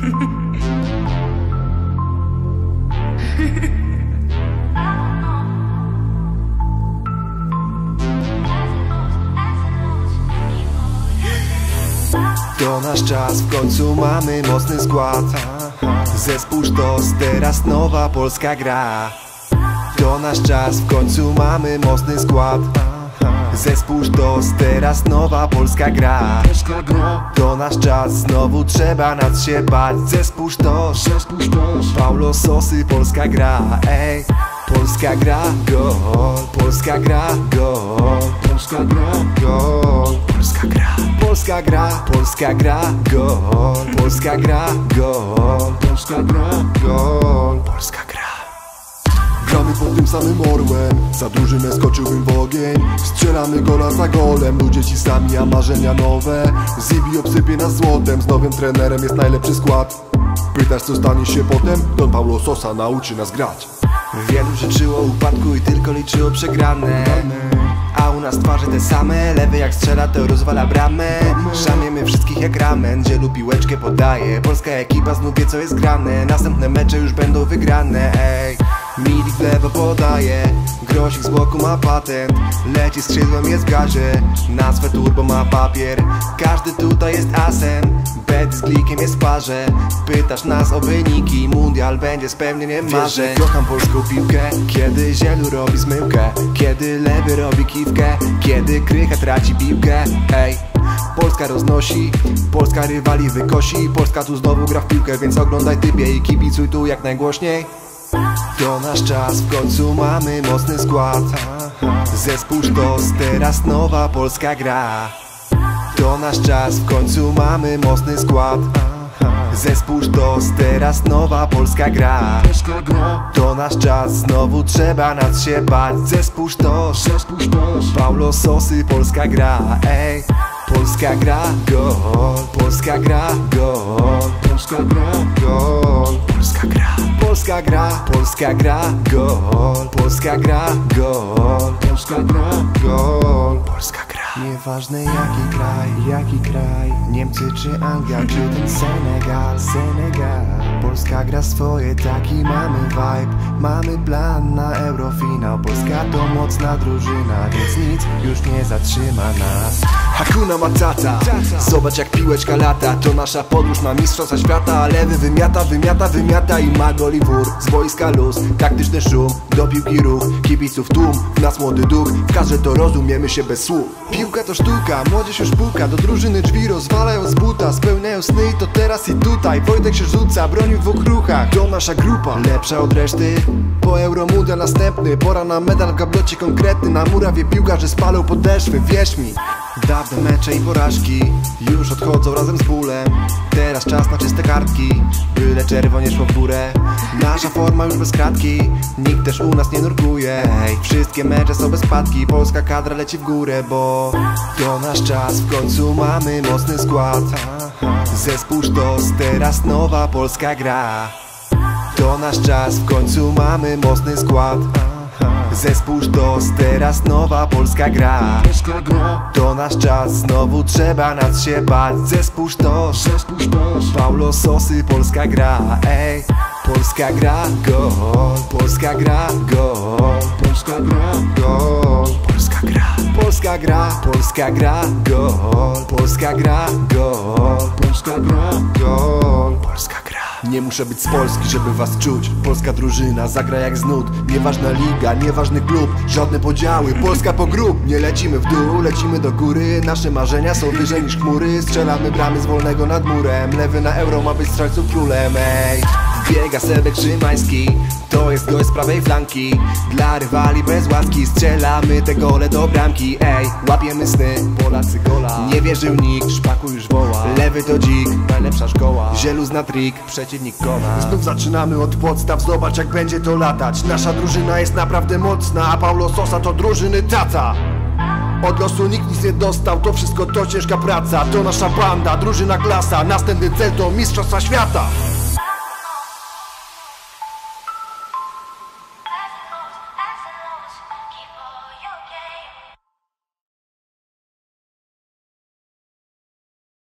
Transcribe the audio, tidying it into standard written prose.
To nasz czas, w końcu mamy mocny skład. Zespół Sztos, teraz nowa polska gra. To nasz czas, w końcu mamy mocny skład. Zespół Sztos, teraz nowa polska gra. To nasz czas, znowu trzeba nas się bać. Zespół Sztos, Paulo Sosy, polska gra. Ej, polska gra, gol. Polska gra, gol. Polska gra, gol. Polska gra, polska gra, polska gra, gol. Polska gra, gol. Polska gra, gol. Polska gra. Gramy pod tym samym orłem, za drużynę skoczyłbym w ogień. Strzelamy gola za golem, ludzie ci sami, a marzenia nowe. Zibi obsypie nas złotem, z nowym trenerem jest najlepszy skład. Pytasz co stanie się potem? Don Paulo Sosa nauczy nas grać. Wielu życzyło upadku i tylko liczyło przegrane. A u nas twarze te same, lewy jak strzela to rozwala bramę. Szamiemy wszystkich jak ramen, dzielu piłeczkę podaje. Polska ekipa znów wie co jest grane, następne mecze już będą wygrane. Ej, Milik w lewo podaje, Grosik z boku ma patent. Leci skrzydłem, jest w gazie, na swe turbo ma papier. Każdy tutaj jest asem, Bet z Glikiem jest w parze. Pytasz nas o wyniki, mundial będzie spełnieniem marzeń. Kocham polską piłkę, kiedy zielu robi zmyłkę, kiedy lewy robi kiwkę, kiedy Krycha traci piłkę. Ej, Polska roznosi, Polska rywali wykosi. Polska tu znowu gra w piłkę, więc oglądaj typie i kibicuj tu jak najgłośniej. To nasz czas, w końcu mamy mocny skład. Zespół Sztos, teraz nowa polska gra. To nasz czas, w końcu mamy mocny skład. Zespół Sztos, teraz nowa polska gra. To nasz czas, znowu trzeba nas się bać. Zespół Sztos, Paulo Sosy, polska gra. Ej, polska gra, gol. Polska gra, gol. Polska gra, gol. Polska gra, polska gra, polska gra, gol. Polska gra, gol. Polska gra, gol. Polska gra. Nieważne jaki kraj, Niemcy czy Anglia, czy ten Senegal. Polska gra swoje, taki mamy vibe. Mamy plan na Eurofinał. Polska to mocna drużyna, więc nic już nie zatrzyma nas. Hakuna Matata, zobacz jak piłeczka lata. To nasza podróż na mistrzostwa świata. Lewy wymiata i ma gol i wór. Z boiska luz, taktyczny szum, do piłki ruch. Kibiców tłum, w nas młody duch. W kadrze to rozumiemy się bez słów. Piłka to sztuka, młodzież już puka. Do drużyny drzwi rozwalają z buta. Spełniają sny i to teraz i tutaj. Wojtek się rzuca, broni w dwóch ruchach. To nasza grupa, lepsza od reszty. Po Euromundial następny, pora na medal w gablocie konkretny. Na murawie piłkarze spalą podeszwy, wierz mi. Dawne mecze i porażki już odchodzą razem z bólem. Teraz czas na czyste kartki, byle czerwonie szło w górę. Nasza forma już bez kratki, nikt też u nas nie nurkuje. Hej, wszystkie mecze są bez spadki, polska kadra leci w górę, bo to nasz czas, w końcu mamy mocny skład. Zespół Sztos, teraz nowa polska gra. To nasz czas, w końcu mamy mocny skład. Zespół Sztos, teraz nowa polska gra. To nasz czas, znowu trzeba nas się bać. Zespół Sztos, Paulo Sosy, polska gra. Ej, polska gra, gol. Polska gra, gol. Polska gra, gol. Polska gra, polska gra, polska gra, gol. Polska gra, gol. Polska gra, gol. Polska gra. Nie muszę być z Polski, żeby was czuć. Polska drużyna zagra jak z nut. Nieważna liga, nieważny klub, żadne podziały. Polska po grób, nie lecimy w dół, lecimy do góry. Nasze marzenia są wyżej niż chmury. Strzelamy bramy z wolnego nad murem. Lewy na euro ma być strzelców królem. Ej, wbiega Sebek Szymański, to jest gość z prawej flanki. Dla rywali bez łaski strzelamy te gole do bramki. Ej, łapiemy sny, Polacy gola. Nie wierzył nikt, Szpaku już woła. Lewy to dzik, najlepsza szkoła. Zielu zna trik, przeciwnik kona. Znów zaczynamy od podstaw, zobacz jak będzie to latać. Nasza drużyna jest naprawdę mocna, a Paulo Sosa to drużyny tata. Od losu nikt nic nie dostał, to wszystko to ciężka praca. To nasza banda, drużyna klasa, następny cel to mistrzostwa świata.